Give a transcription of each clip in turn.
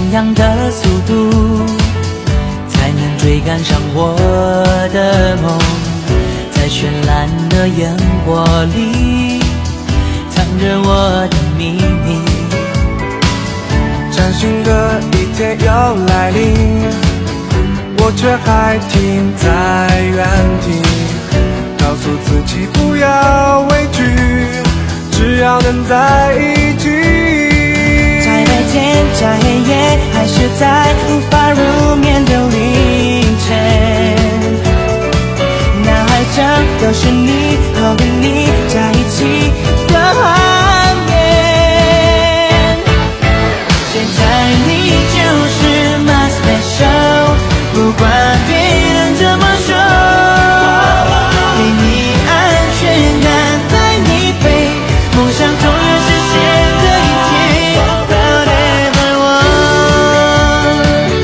样的速度，才能追赶上我的梦。在绚烂的烟火里，藏着我的秘密。 崭新的一天要来临，我却还停在原地，告诉自己不要畏惧，只要能在一起。 在白天，在黑夜，还是在无法入眠的凌晨，脑海中都是你和你在一起的画面。现在你就是 my special， 不管别人怎么说，给你安全感，带你飞，梦想总有实现的一天。Whatever one，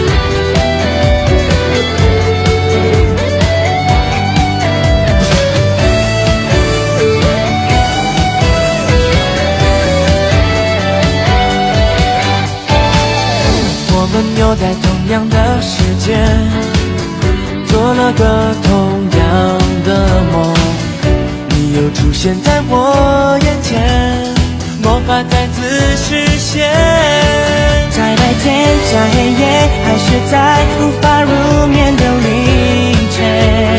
我们又在同样的时间做了个同样的梦，你又出现在我眼前，魔法再次实现。在白天，在黑夜，还是在无法入眠的凌晨，